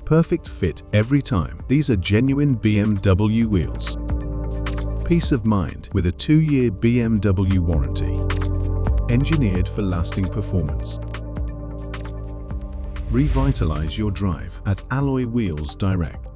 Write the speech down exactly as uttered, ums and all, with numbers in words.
perfect fit every time. These are genuine B M W wheels. Peace of mind with a two-year B M W warranty. Engineered for lasting performance. Revitalize your drive at Alloy Wheels Direct.